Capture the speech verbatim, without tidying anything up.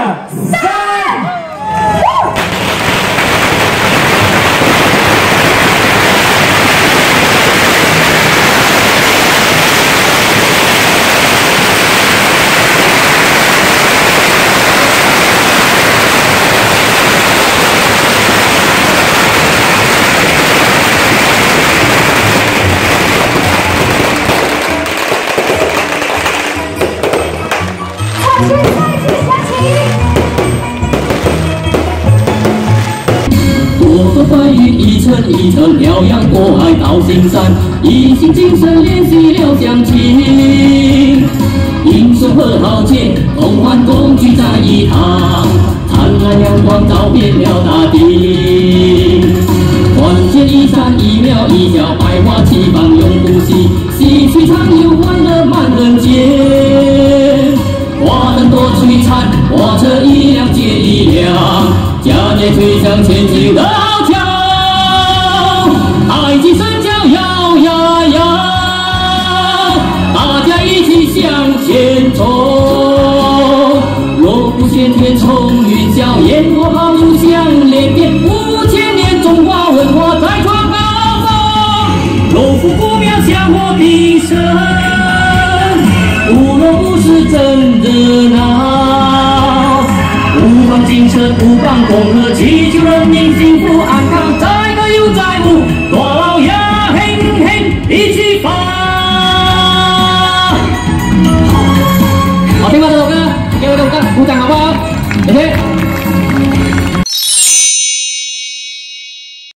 二、三。 朵朵白云一层一层飘扬过海到新山，一心精神练习了乡情，英雄和豪杰同欢共聚在一堂，灿烂阳光照遍了大地。团结一闪一秒一笑，百花齐放永不息，喜气常有欢乐满人间。花灯多璀璨，花车一辆接一辆，佳节吹响千军高桥，爱情声叫摇呀摇，大家一起向前冲。锣鼓喧天冲云霄，烟火炮竹响连天，五千年中华文化再创高峰。锣鼓鼓苗香火鼎盛，舞龙舞狮真热闹，五方精神，五方共和，祈求人民幸福安康，载歌又载舞，多劳呀，嘿嘿，一起发。好听吗？这首歌，给我鼓掌，鼓掌好不好？谢谢。